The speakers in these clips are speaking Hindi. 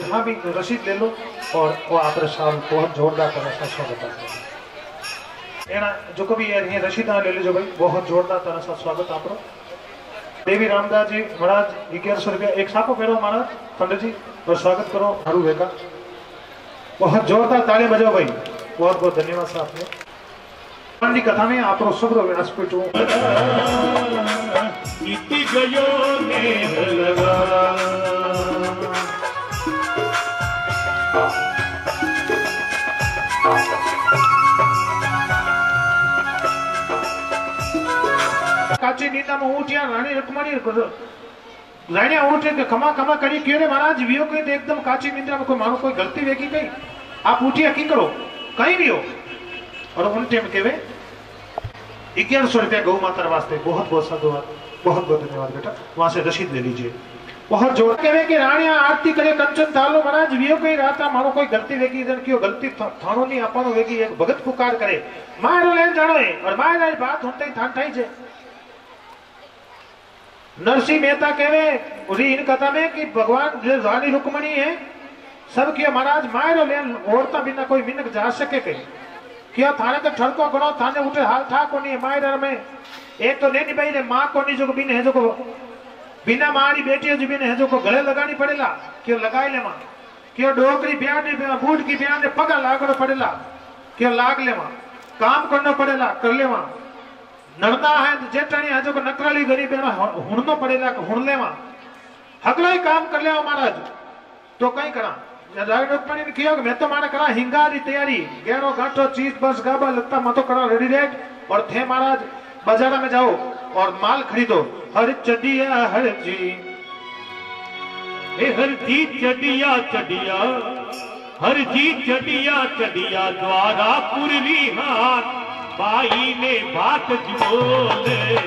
जहाँ भी रसीद ले लो और वो आप साल बहुत जोरदार तरह से स्वागत है। जो कभी ये रसीद ले लीजिए भाई, बहुत जोरदार तरह से स्वागत आप। देवी रामदास जी महाराज 1100 रुपया एक साको करो महाराज पंडित जी और स्वागत करो हरू वेगा। बहुत जोरदार ताली बजाओ भाई, बहुत बहुत धन्यवाद साहब ने। कथा में आप शुभ व्यासपीठ काची नींदा में उठिया रानी रुक्मणी रानी उठे के खमा खमा करी क्यों रे महाराज वियो कोई एकदम काची नींदा में कोई मानो कोई गलती वेगी गई आप उठिया की करो कहीं भी हो। और उन टाइम के वे 1100 रुपया गौ माता वास्ते बहुत बहुत साधुवाद, बहुत बहुत धन्यवाद बेटा। वहां से रसीद ले लीजिए। बहुत जोर के कि रानिया आरती करे कंचन थालो महाराज वियो कोई राता मारो कोई गलती वेगी इधर क्यों गलती थानो नहीं आपनो वेगी एक भगत पुकार करे मारो ले जानो है और मारे बात होते ही थान थाई छे। नरसिंह मेहता कहवे उसी इन कथा में कि भगवान जो रानी रुक्मणी है सब किया महाराज मायरो ले औरता बिना कोई मिनक जा सके कहीं क्या थाने तो ठड़को गणो थाने उठे हाल था को नहीं मायर में एक तो नहीं भाई ने मां को नहीं जो बिन है जो को बिना मारी बेटी जो बिन है जो को गले लगानी पड़ेला क्यों लगाई ले मां क्यों डोकरी ब्याह ने बूढ़ की ब्याह ने पगा लागनो पड़ेला क्यों लाग ले मां काम करना पड़ेला कर ले मां नरदा है जेठानी है जो नकराली गरीब हुणनो पड़ेला हुण ले मां हकलो ही काम कर ले महाराज तो कहीं करा रुक्मणी ने किया मैं तो माने करा हिंगारी तैयारी गेड़ो गांठो चीज बस गाबा लगता मैं तो करा रेडी रेड और थे महाराज बाजार में जाओ और माल खरीदो हर चढ़िया हर जी हर जी चढ़िया चढ़िया हर जी चढ़िया चढ़िया द्वारा पूर्वी हाथ बाई ने बात बोल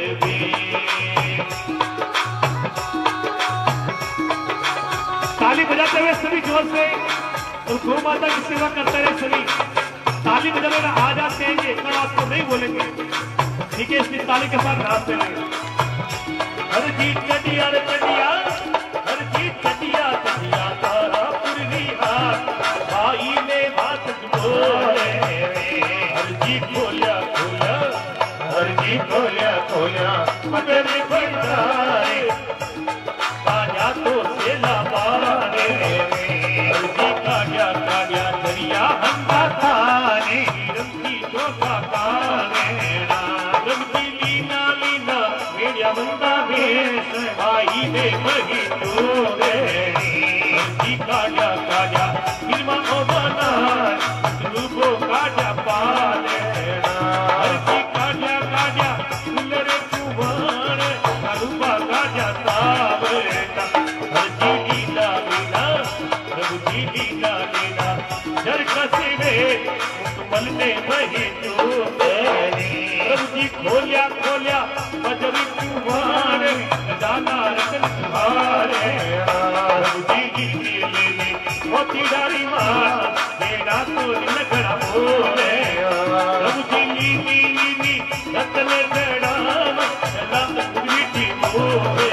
ताली बजाते हुए सभी जोर से और गौ माता की सेवा करते रहे सभी ताली बजाने में आ जाते हैं ये इतना आपको नहीं बोलेंगे ठीक है इसकी ताली के साथ नाच देंगे। हर जीत चढ़िया रे चढ़िया हर जीत चढ़िया चढ़िया तारा पूर्वी हाथ भाई ने बात बोले हर जी खोलिया खोलिया हर जी खोलिया खोलिया मगर भंडारे काया तो सेला पारे हर जी काया काया दरिया हंदा थाने रंगी चोका काने रंगी लीना लीना मेरा बंदा भेष भाई ने मही तोरे हर जी काया काया गिरमा ओ बना रूपो काया पाले हर जी काया काया फुलरे कुवान रूपा काया सावरे हर जी लीला लीला प्रभु जी लीला लीला जर कसिवे मुकमल ने वही जो प्रभु जी खोलिया खोलिया बजरी कुवान दाना रतन तुम्हारे प्रभु जी लीले मोती डारी मां देना तो लगड़ा बोले प्रभु जी लीली लीली रतन डड़ाम राम मीठी बोले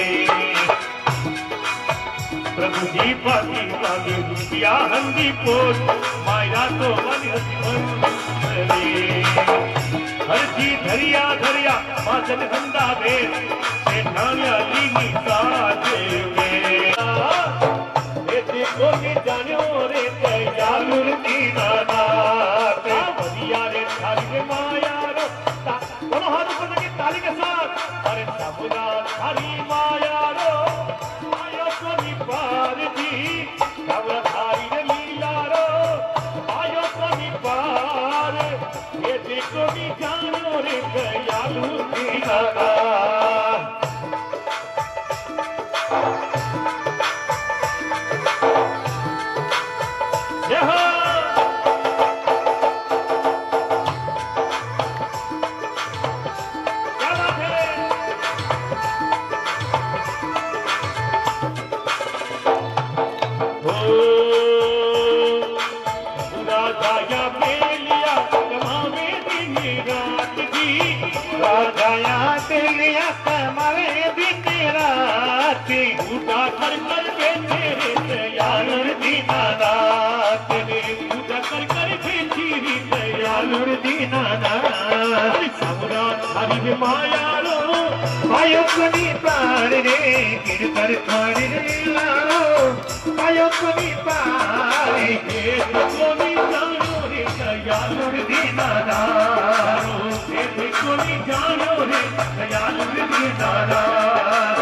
प्रभु जी पागी पागी दुनिया हंदी पोत माया तो मन हर जी धरिया धरिया माचन हंदा बे सेठानिया लीनी साजे वे देखो कि जानियो रे दयालु दीना नाथ बढ़िया रे थाली रे माया रो दोनों हाथ ऊपर करके ताली के साथ अरे सबना थाली माया रो आयो तो निपार जी नवधारी रे लीला रो आयो तो निपार ये देखो कि जानो रे दयालु दीना राजाया तेलिया कमावे भी तेरा नाते पूजा कर बेचे रे दयालु दीनानाथ रे पूजा कर बेची रे दयालु दीनानाथ सबरा हरि मायालो पायो कनी पार रे गिरधर थारी लालो पायो कनी पार हे कोनी जानो रे दयालु दीनानाथ हे कोनी जानो रे दयालु दीनानाथ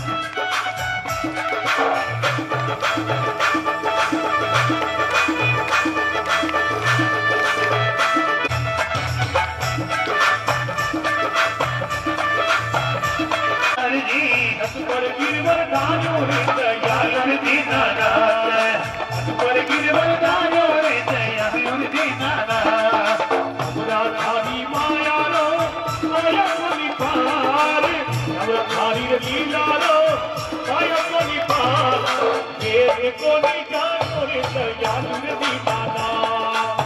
पर गिरवर दानो रे दयालु दीनानाथ पर गिरवर दानो रे दयालु दीनानाथ हमरा थारी माया लो माया कोनी पार हमरा थारी लीला लो माया कोनी पार ये कोनी जानो रे दयालु दीनानाथ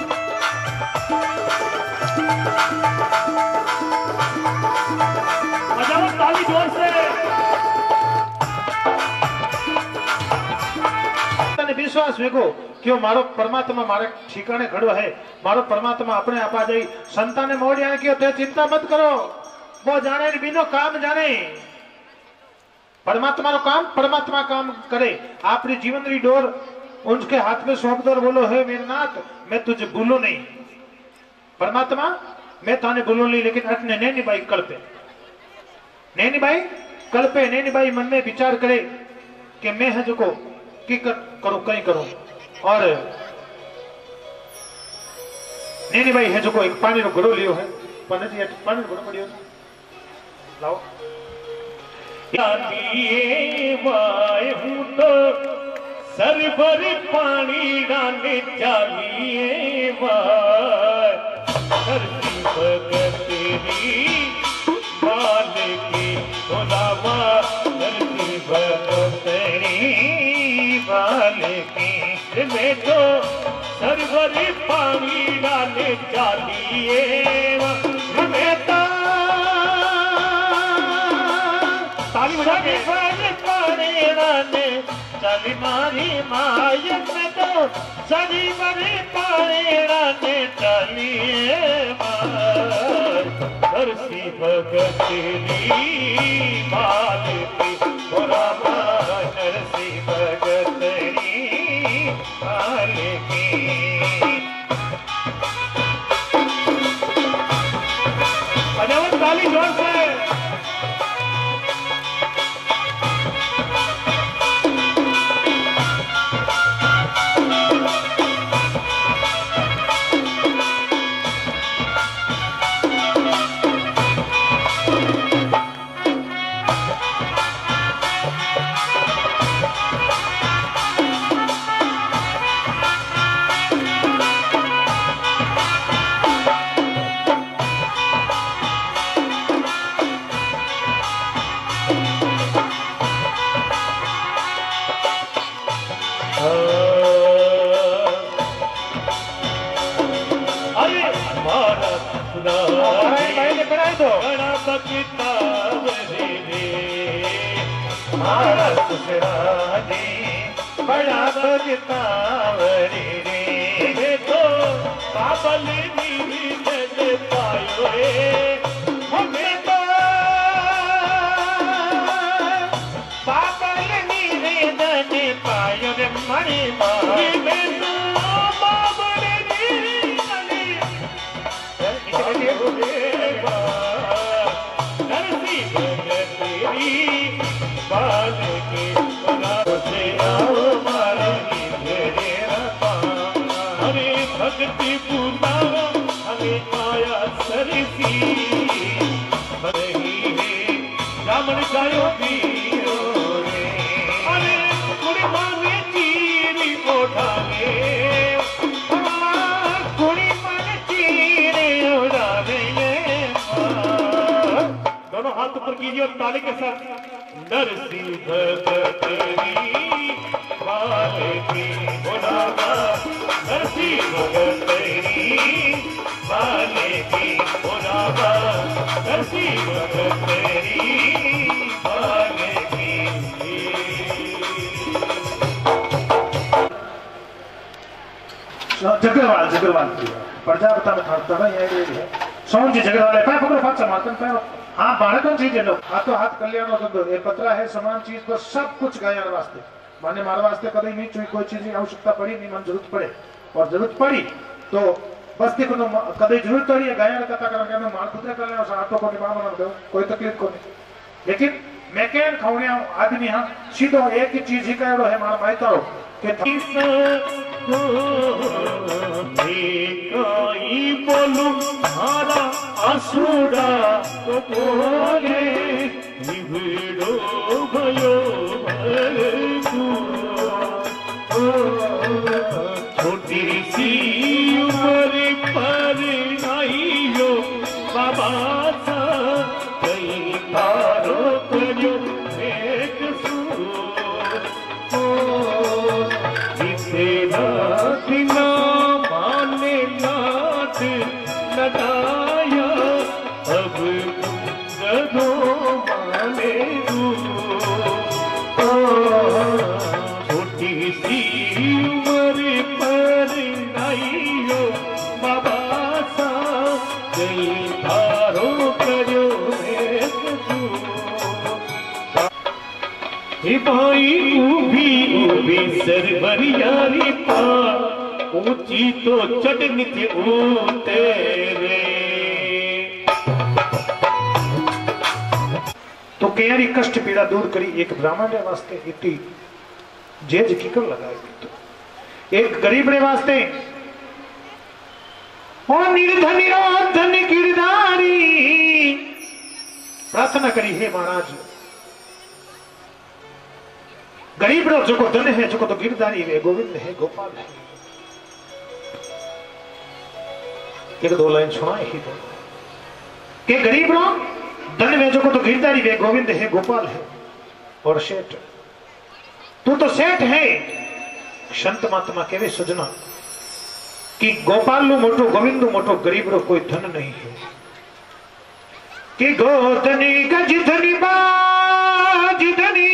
बजाओ ताली जोर से विश्वास वेगो कि मारो परमात्मा मारे ठिकाने खड़ो है मारो परमात्मा अपने आपा जाई संता ने मोड़िया कियो ते चिंता मत करो वो जाने बिनो काम जाने परमात्मा रो काम परमात्मा काम करे आपरी जीवन री डोर उनके हाथ में सौंप दो बोलो हे मेरे नाथ मैं तुझे भूलू नहीं परमात्मा मैं थाने भूलू नहीं लेकिन अटने नैनी बाई कल्पे नैनी बाई मन में विचार करे कि मैं है जो को की करूं कहीं करूं और नैनी भाई है जो को एक पानी रो घड़ो लियो है पानी रो घड़ो पड़ियो लाओ लिए वाए हूं तो सरवर पानी डाले चालिए वाए धरती भगत तेरी बाल की गुलामा धरती भगत तेरी बाल की में तो सरवर पानी डाले चालिए में ताली बजा के पानी डाले चली मारी मायत में तो सजी मरी पानी डाले चलिए धरती भगत तेरी बाल की गुलामा धरती भगत तेरी बाल की बजाओ ताली जोर से बड़ा बगतावरी रे तो पापल नीवी जग पायो रे हमें तो पापल नीवी जग पायो रे मणि मारी में तो बाबर नीवी नली धरती भगत तेरी बाल के भक्ति पूर्णा हमें आया सरसी बरही है जामन जायो पीरो रे अरे कुड़ी माने चीरी उठावे कुड़ी माने चीरी उठावे दोनों हाथ ऊपर कीजिए और ताली के साथ नरसी भगत तेरी बाल की गुलामा नरसी भगत तेरी बाल की गुलामा नरसी भगत तेरी बाल की जगरवाल जगरवाल प्रजापता में था ना ये है सोन जी जगरवाल है पकड़ो हाथ समातन पे हाँ बालकों चीज है लो हाथों हाथ कल्याण धंधो ये पत्रा है समान चीज पर सब कुछ गायन वास्ते माने मारे वास्ते कभी नहीं चुई कोई चीज की आवश्यकता पड़ी नहीं मन जरूरत पड़े और जरूरत पड़ी तो बस देखो तो कभी जरूरत पड़ी है गायन कथा करने में माल खुद कर लेना हाथों को निभा बना दो कोई तकलीफ को नहीं लेकिन मैं क्या खाने आदमी हाँ सीधो एक ही चीज ही कहो है मारा मायता हो बोलू हारा आसुड़ा तो बोले निभिड़ो भयो छोटी सी उम्र पर आइयो बाबा सा कई बारो करो एक बिना माने नाथ लगाया अब गधो माने छोटी सी उम्र पर आइयो बाबा सा गई धारो करो भाई उभी सरवरियारी पार ऊंची तो चढ़नी थी तेरे तो केरी कष्ट पीड़ा दूर करी एक ब्राह्मण रे वास्ते इतनी जेज किकर लगाएगी तो एक गरीब रे वास्ते ओ निर्धनी रो धन गिरधारी प्रार्थना करी हे महाराज गरीब रो जो धन है जो तो गिरधारी है गोविंद है गोपाल है एक दो लाइन सुनाए ही तो कि गरीब रो धन में जो तो गिरधारी है गोविंद है गोपाल है और सेठ तू तो सेठ है संत महात्मा केवे सजना कि गोपाल नु मोटो गोविंद मोटो गरीब रो कोई धन नहीं है कि गोधनी गज धनी बाज धनी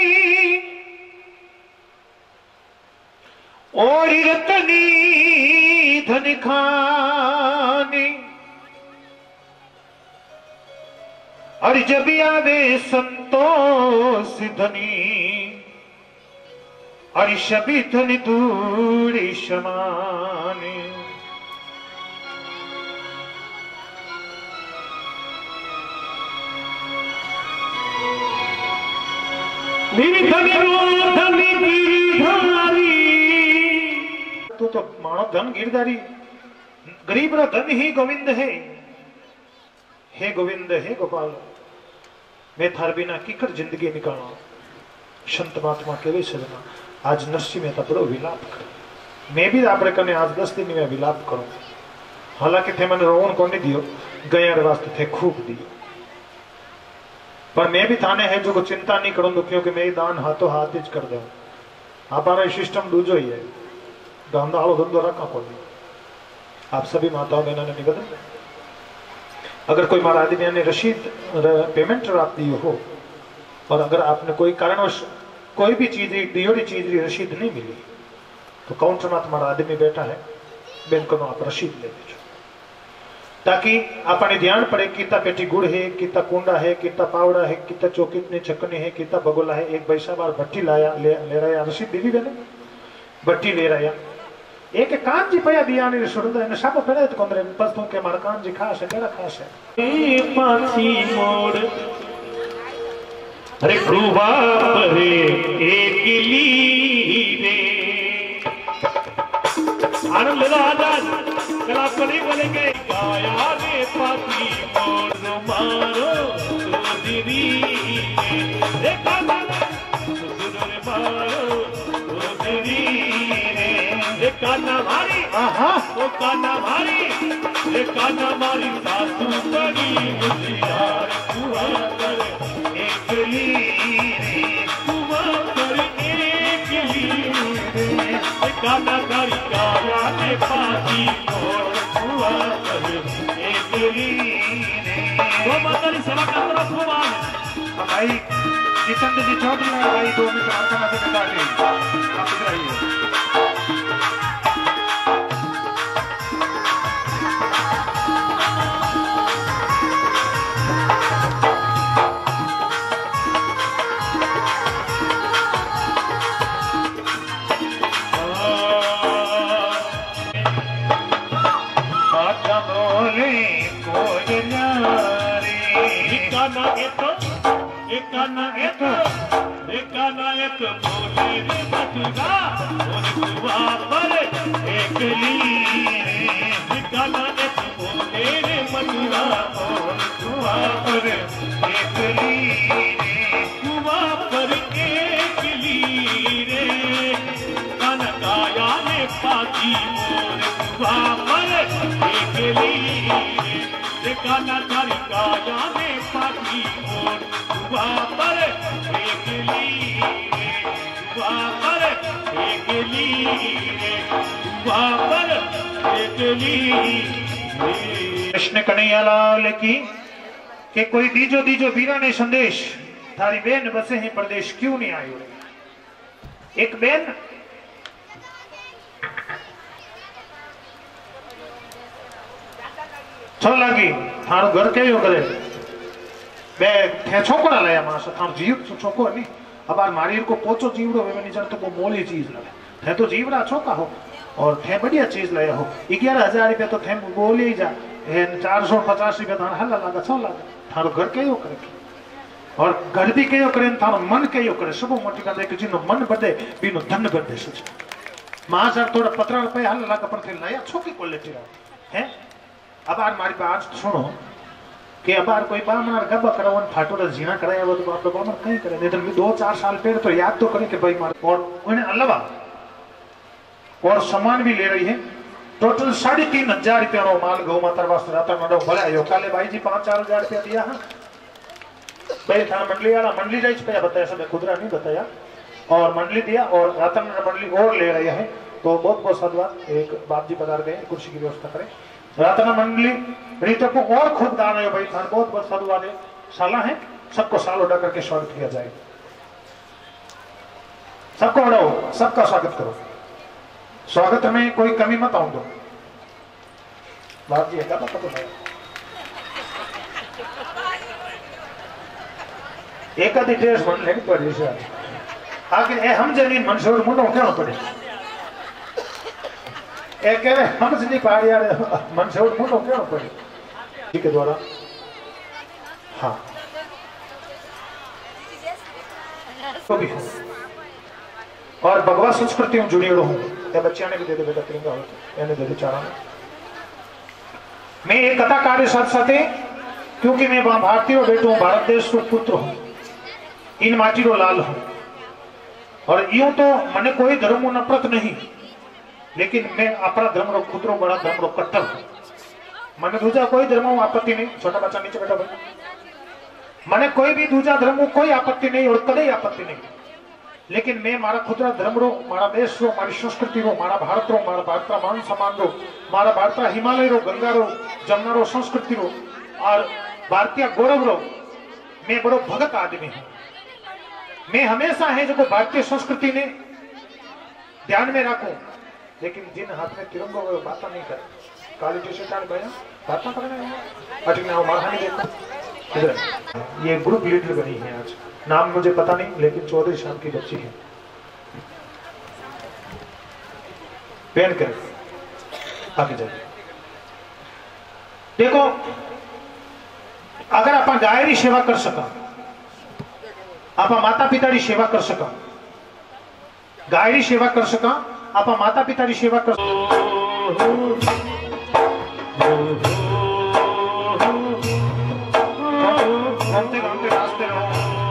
और रतनी धन खानी और जब आवे संतोष धनी और सभी धन दूरी समाने तू तो मानो धन गिरधारी गरीब रो धन ही गोविंद है हे गोविंद हे गोपाल मैं थार बिना किकर जिंदगी निकालना संत महात्मा केवे सजना आज नरसिंह में बड़ो विलाप कर मैं भी आपरे कने आज 10 दिन में विलाप करूं हालांकि थे मैंने रोवन को नहीं दियो गया वास्ते थे खूब दियो पर मैं भी थाने है जो को चिंता नहीं करूंगा क्योंकि मैं दान हाथों हाथ ही कर दूं हमारा सिस्टम दूजो ही है धंधा आलो धंधो रखा को नहीं आप सभी माताओं बहनों ने निवेदन अगर कोई महाराज आदमी ने रसीद पेमेंट आप दी हो और अगर आपने कोई कारणवश कोई भी चीज दियोड़ी चीज की रसीद नहीं मिली तो काउंटर में तुम्हारा आदमी बैठा है बैंक को आप रसीद ले लीजिए ताकि अपने ध्यान पड़े कितना पेटी गुड़ है कितना कुंडा है कितना पावड़ा है कितना चौकितनी चकनी है कितना बगोला है एक पैसा बार भट्टी लाया ले रहा रसीद दीदी बने भट्टी ले रहा एक कान जी पया दिया ने सुरदा ने सापो पड़े तो कोंदरे बस तो के मार कान जी खास है केड़ा खास है ए पाछी मोड़ अरे गुरुवा परे एक लीरे आनंद लो आजाद कल आपको नहीं बोलेंगे गाया रे पाछी मोड़ मारो सुधरी रे काना सुधरे मारो सुधरी काना मारी ओ काना मारी सासू बड़ी मुझियार कुआ कर एक लीरे कुआ कर एक लीरे काना कारी काया के पासी मोर कुआ कर एक लीरे वो मंदिर सेवा का तरफ घुमान भाई जितेंद्र जी चौधरी भाई 2 मिनट प्रार्थना से बता दें आप इधर आइए एक बोले रे मथुरा और कुआ पर एक बोले रे मथुरा और कुआ पर एक कुआ पर एक रे कान गाया ने पाती और कुआ पर एक रे काना तारी गाया ने पाती और कुआ पर एक कृष्ण कन्हैयालाल की के कोई दीजो दीजो वीरा ने संदेश थारी बेन बसे हैं प्रदेश क्यों नहीं आयो। एक बेन छो लागी थारो घर के करे बे थे छोकरा लाया मास थारो जीव छोकरो नहीं अबार मारीर को पोचो जीवड़ो वे नहीं जानतो वो मोली चीज लगे थे तो जीवड़ा छोका हो और थे बढ़िया चीज लाया हो 11,000 रुपया तो थे बोले ही जा 450 रुपया थारा हल्ला लागा छो लागे थारो घर के करे और घर भी कयो करे थारो मन कयो करे सब मोटी का देख जिनो मन बढ़े बीनो धन बढ़े सच मां सर थोड़ा 15 रुपया हल्ला लागा पर थे लाया छोकी क्वालिटी रा है। अबार मारी बात सुनो कि अबार कोई बामनार गब्बा करावन फाटोरा जीना कराया वो तो बाप बामर कहीं करे नहीं तो 2-4 साल पहले तो याद तो करे कि भाई मार और उन्हें अलावा और सामान भी ले रही है टोटल 3,500 रुपया नो माल गौ माता वास्ते राता नडो भले आयो काले भाई जी 5-4 हजार रुपया दिया हां भाई था मंडली वाला मंडली जाइज पे बताया सब खुदरा नहीं बताया और मंडली दिया और राता मंडली और ले रही है तो बहुत बहुत धन्यवाद। एक बाप जी पधार गए कुर्सी की व्यवस्था करें रातना मंडली रीतो को और खुद दान है भाई थान बहुत बहुत साधु वाले साला है सबको साल उड़ा करके स्वागत किया जाए सबको उड़ाओ सबका स्वागत करो स्वागत में कोई कमी मत आऊं दो बात जी है क्या पता तो है एक आधी ड्रेस बन लेनी पड़ी से आखिर हम जमीन मंशूर मुंडो क्या पड़े एक हम से नहीं पार यार मंशूर मुंडो क्या पड़े जी के द्वारा हाँ तो भी और भगवा संस्कृति में जुड़ी हूँ या बच्चिया ने भी दे दे बेटा तिरंगा हो दे दे चारा मैं एक कथा कार्य साथ साथ क्योंकि मैं भारतीय बेटो हूँ भारत देश को पुत्र हूँ इन माटी रो लाल हूँ और यूं तो मने कोई धर्म नफरत नहीं लेकिन मैं अपना धर्म रो खुदरो बड़ा धर्म रो कट्टर हूँ मने दूजा कोई धर्म आपत्ति नहीं छोटा बच्चा नीचे बैठा भाई मने कोई भी दूजा धर्म कोई आपत्ति नहीं और कदे आपत्ति नहीं लेकिन मैं मारा खुदरा धर्म रो मारा देश रो मारी संस्कृति रो मारा भारत रो मारा भारत मान सम्मान रो मारा भारत हिमालय रो गंगा रो जमुना रो संस्कृति रो और भारतीय गौरव रो मैं बड़ो भगत आदमी हूँ मैं हमेशा है जो भारतीय संस्कृति ने ध्यान में रखूं लेकिन जिन हाथ में तिरंगा वो बात नहीं करे काली टी शर्ट भैया बात ना करना अटक ना मार नहीं देखो इधर ये ग्रुप लीडर बनी है आज नाम मुझे पता नहीं लेकिन चौधरी शाम की बच्ची है पहन कर आगे जाए देखो अगर आप गायरी सेवा कर सका आप माता पिता की सेवा कर सका गायरी सेवा कर सका आप माता पिता की सेवा कर घूमते घूमते रास्ते रहो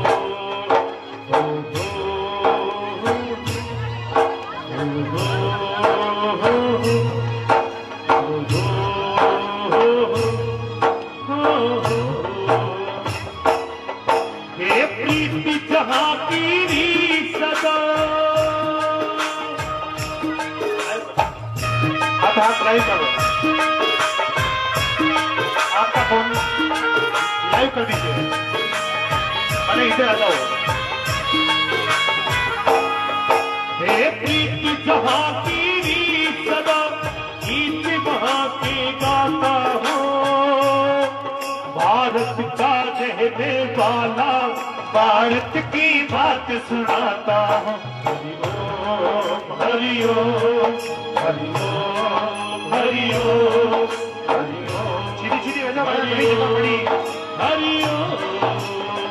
हाथ लाइव करो आपका फोन लाइव कर दीजिए अरे इधर आ जाओ हे प्रीति जहां की सदा गीत वहां के गाता हूँ भारत का रहने वाला भारत की बात सुनाता हूँ हरि ओम हरि ओम हरि ओम सीधी सीधी वजह बड़ी हरि ओम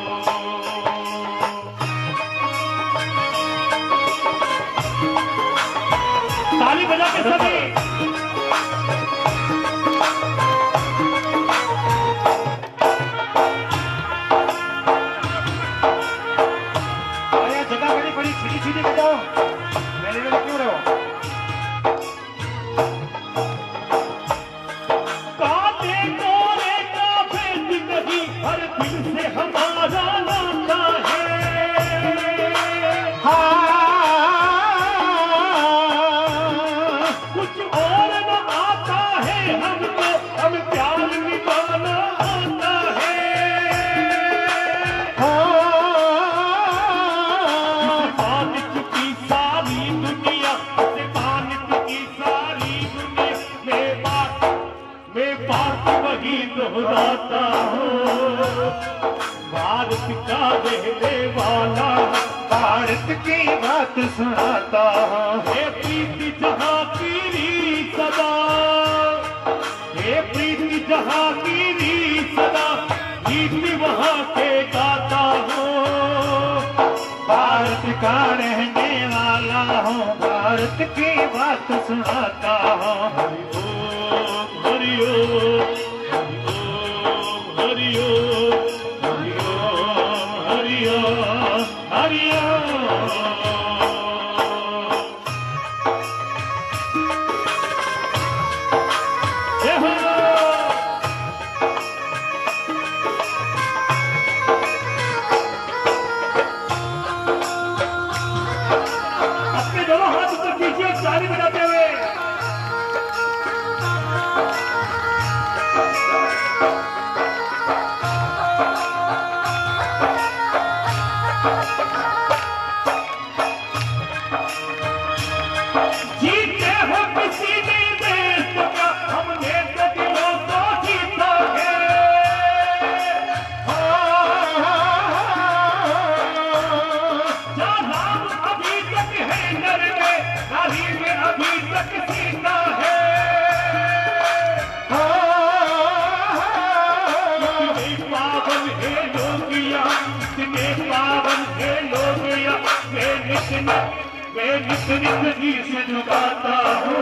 भारत का रहने वाला, भारत की बात सुनाता हूँ। हे प्रीति जहाँ की रीत सदा, हे प्रीति जहाँ की रीत सदा, गीत वहाँ के गाता हूँ। भारत का रहने वाला हूँ, भारत की बात सुनाता हूँ। हरि ओम हरि ओम हरि ओम हरि ओम हरि ओम हरि ओम। अपने दोनों हाथ ऊपर कीजिए, ताली बजाते हुए। जीते हो किसी भी देश का, हमने तो दिलों को जीता है। जहाँ अभी तक है डर में, नारी में अभी तक सीता है। इतने पावन है लोगिया, इतने पावन है लोगिया, मैं नित नित गीत झुकाता हूँ।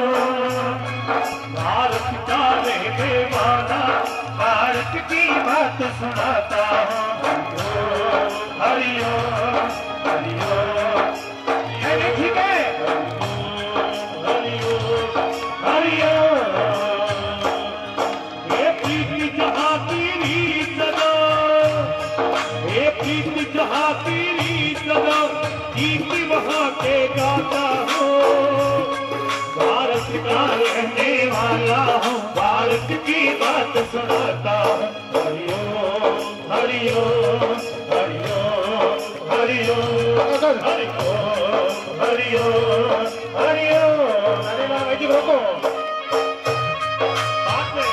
भारत का रहने वाला, भारत की बात सुनाता हूँ। हरि ओम हरि ओम अरे ठीक है। हरि ओम हरि ओम। हे प्रीति जहाँ की रीत सदा, हे प्रीति जहाँ की रीत सदा, गीत वहाँ के गाता हूँ। भारत का रहने वाला हूँ, भारत की बात सुनाता हूँ। हरि ओम हरि ओम हरि ओम हरि ओम हरि ओम हरि ओम हरि ओम। अरे बाबा जी रोको। बात में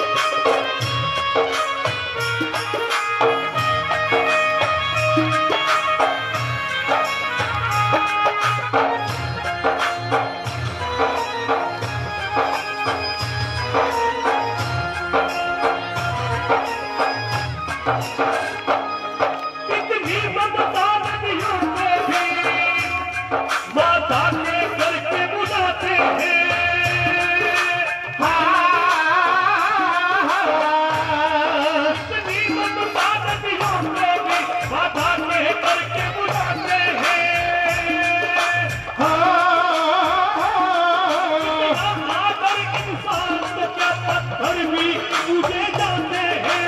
कितनी ममता नदियों को भी माता के करके बुलाते हैं। कितनी ममता नदियों को भी माता के करके बुलाते हैं। इतना आदर इंसान को क्या पत्थर भी पूजे जाते हैं।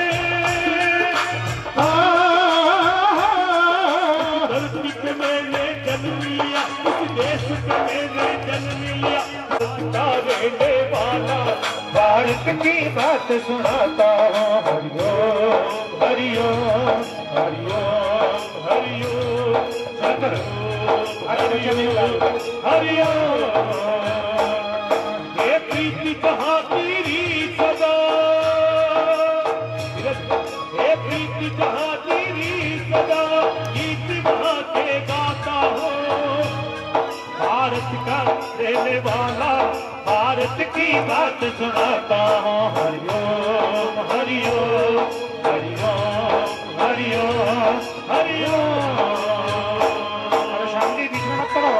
धरती पे मैंने जन्म लिया, इस देश पे मैंने जन्म लिया। भारत का रहने वाला, भारत की बात सुनाता हूँ। हरि ओम हरि ओम हरि ओम हरि ओम हरि ओम। हे प्रीति कहाँ की रीत सदा, हे प्रीति कहाँ की रीत सदा, गीत वहाँ के गाता हूँ। भारत का रहने वाला, भारत की बात सुनाता हूँ। हरि ओम हरि ओम हरि ओम हरि ओम हरि ओम। अरे शांति बीच में मत करो।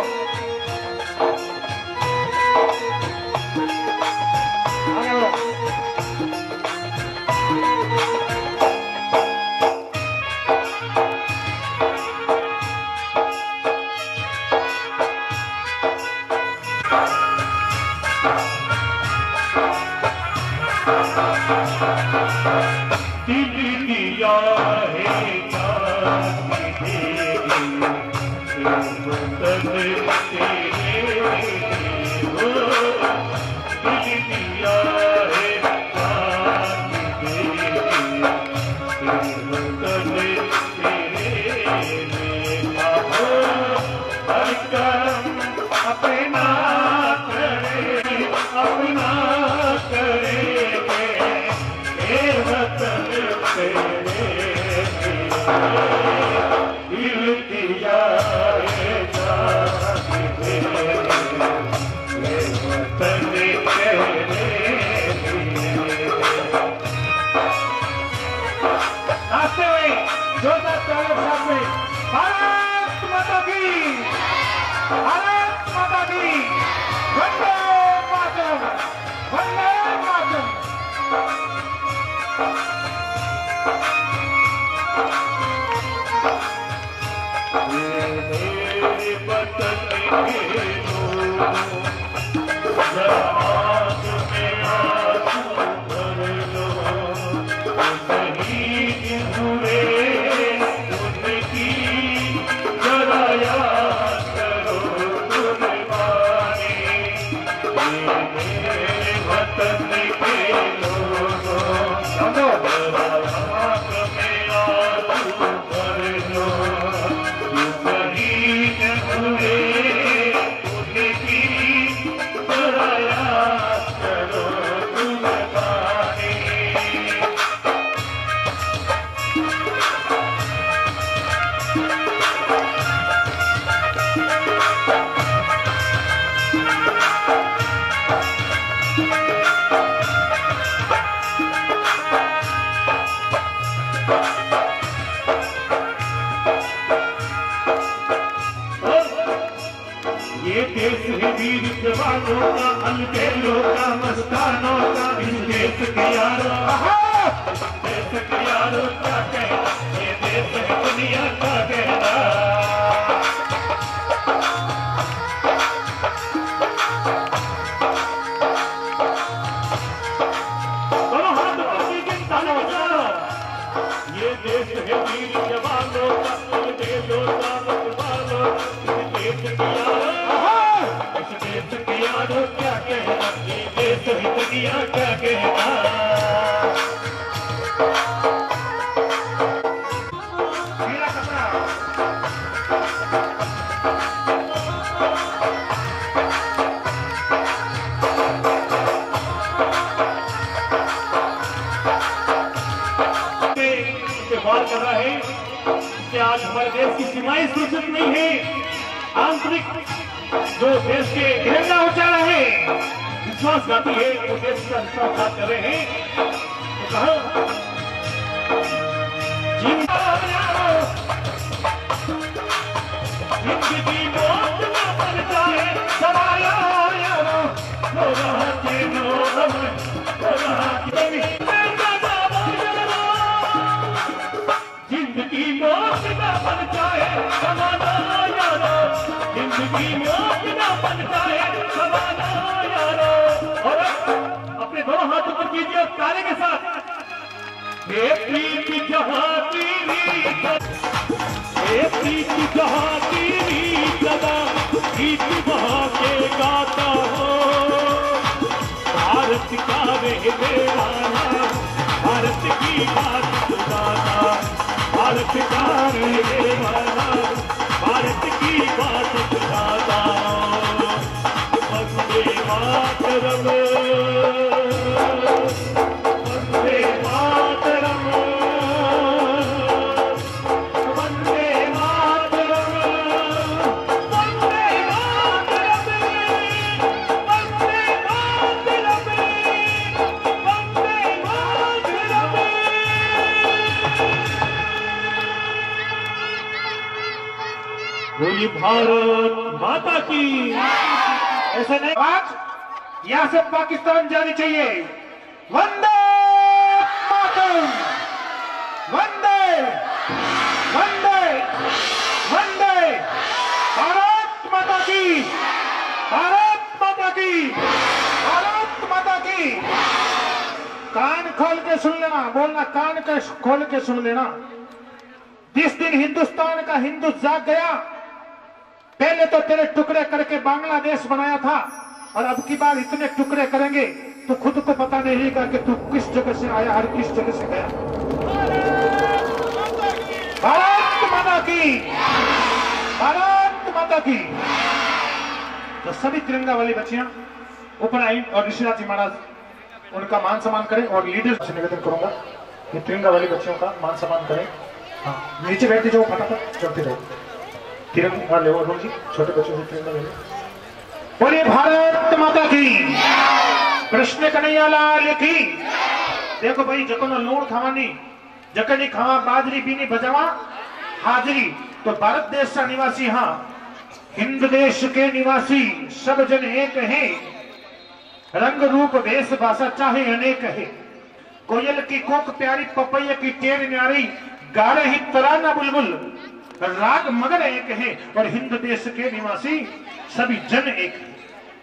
आगे बढ़ो। दिल दिया है जाने तेरी, तन तेरे हो। दिल दिया है जाने तेरी, तन तेरे हो। हर कर्म अपना करे, अपना करेंगे, हे वतन तेरे वीर जवानों का अलबेलों का मस्तानों का इस देश के यारों देश के यारों क्या कहना ये देश है दुनिया का कहना ये देश है वीर जवानों का अलबेलों का मस्तानों इस देश के यारों क्या कहना ये देश ही दुनिया क्या कहना मेरा कपड़ा इस्तेमाल कर रहा है कि आज हमारे देश की सीमाएं सुरक्षित नहीं है आंतरिक जो देश के तिरंगा ऊंचा रहे विश्वासघाती है वो देश का विश्वासघात कर रहे हैं तो कहा जिंदगी मौत ना बन जाए सवाया यारो हो रहा के नो हो रहा के जिंदगी मौत ना बन जाए सवाया यारो जिंदगी मौत ना बन जाए सवाना यारो और अपने दोनों हाथ ऊपर कीजिए तारे के साथ ये प्रीत जहां की ये प्रीत जहां की सदा गीत बहा के गाता हो भारत का रहवाना भारत की बात सुनाता भारत का रहवाना भारत की बात सुनाता वंदे मातरम वंदे मातरम वंदे मातरम वंदे मातरम वंदे मातरम वंदे मातरम बोली भारत माता की ऐसे नहीं आज यहाँ से पाकिस्तान जानी चाहिए वंदे मातरम वंदे वंदे वंदे भारत माता की भारत माता की भारत माता की कान खोल के सुन लेना बोलना कान के खोल के सुन लेना जिस दिन हिंदुस्तान का हिंदू जाग गया पहले तो तेरे टुकड़े करके बांग्लादेश बनाया था और अब की बार इतने टुकड़े करेंगे तो खुद को पता नहीं रहेगा कि तू किस जगह से आया और किस जगह से गया। भारत माता की भारत माता की। तो सभी तिरंगा वाली बच्चियां ऊपर आई और ऋषिनाथ जी महाराज उनका मान सम्मान करें और लीडर से निवेदन करूंगा कि तिरंगा वाली बच्चियों का मान सम्मान करें। हाँ नीचे बैठते जो फटाफट चलते रहे तिरंगा ले और जी छोटे बच्चों से तिरंगा ले लो। बोलिए भारत माता की कृष्ण कन्हैया लाल की। देखो भाई जको लूण खावानी जकनी खावा बाजरी बीनी बजावा हाजरी। तो भारत देश का निवासी हाँ हिंद देश के निवासी सब जन एक है रंग रूप वेश भाषा चाहे अनेक है। कोयल की कोक प्यारी पपैया की टेर न्यारी गा रही तराना बुलबुल राग मगर एक है और हिंद देश के निवासी सभी जन एक है।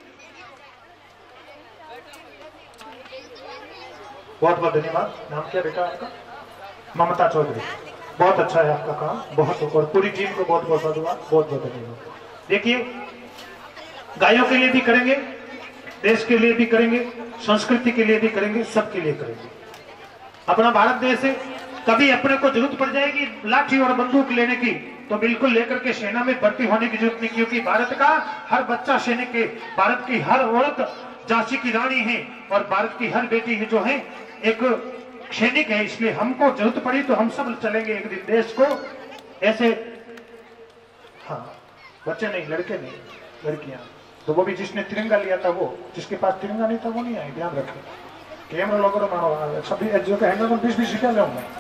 बहुत बहुत धन्यवाद। नाम क्या बेटा आपका? ममता चौधरी। बहुत अच्छा है आपका काम, बहुत, और पूरी टीम को बहुत बहुत साधुवाद, बहुत बहुत धन्यवाद। देखिए, गायों के लिए भी करेंगे, देश के लिए भी करेंगे, संस्कृति के लिए भी करेंगे, सबके लिए करेंगे। अपना भारत देश है, कभी अपने को जरूरत पड़ जाएगी लाठी और बंदूक लेने की तो बिल्कुल लेकर के सेना में भर्ती होने की जरूरत नहीं, क्योंकि भारत का हर बच्चा सैनिक है, भारत की हर औरत झांसी की रानी है और भारत की हर बेटी है जो है एक सैनिक है। इसलिए हमको जरूरत पड़ी तो हम सब चलेंगे एक दिन देश को ऐसे। हाँ, बच्चे नहीं, लड़के नहीं, लड़कियां। तो वो भी जिसने तिरंगा लिया था, वो जिसके पास तिरंगा नहीं था वो नहीं आए, ध्यान रखें। कैमरा लोगों मानो सभी जो कहेंगे 20-20 सीटें ले मैं।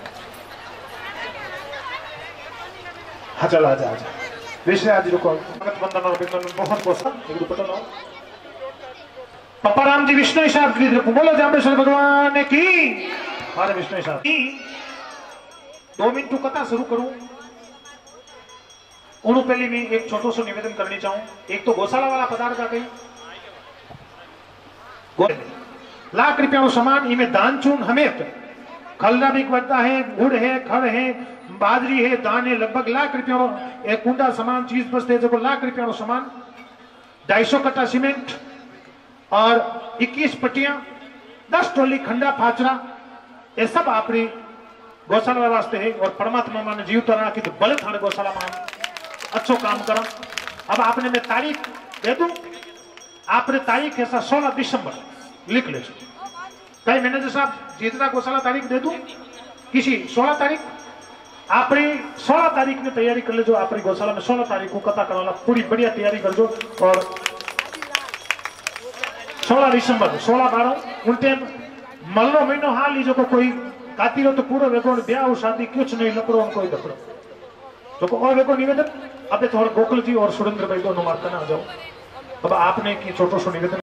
हाँ चल आजा आजा विषय आज रुको वंदन और बिंदन बहुत बहुत एक पता ना पप्पा राम जी विष्णु साहब की बोलो जाम्बेश्वर भगवान की। हमारे विष्णु साहब 2 मिनट कथा शुरू करूं उन्होंने पहले मैं एक छोटो सो निवेदन करनी चाहूं। एक तो गौशाला वाला पदार्थ आ गई लाख रुपया सामान इनमें दान चून हमें खलना भी बढ़ता है, गुड़ है, खड़ है, बाजरी है, दाने लगभग लाख रुपया एक कुंडा सामान चीज बसते जो लाख रुपया सामान 250 कट्टा सीमेंट और 21 पट्टियां 10 टोली खंडा फाचरा ये सब आपरी गौशाला वास्ते है। और परमात्मा मान जीव तरह की तो बल थाने गौशाला मान अच्छो काम करो। अब आपने मैं तारीख दे दूं, आपने तारीख ऐसा 16 दिसंबर लिख ले। कई मैनेजर साहब जितना गौशाला तारीख दे दूं किसी 16 तारीख आपने 16 तारीख में तैयारी कर ले जो आपरी गौशाला में 16 तारीख को कथा करवाना पूरी बढ़िया तैयारी कर जो। और 16 दिसंबर 16-12 उन टाइम मल्लो महीनो हाल लीजो को कोई काती रो तो पूरा वेगो ब्याह शादी कुछ नहीं लकड़ो कोई दकड़ो तो और वेगो निवेदन अब थोड़ा गोकुल जी और सुरेंद्र भाई दोनों मार्का ना आ जाओ। अब आपने की छोटो सो निवेदन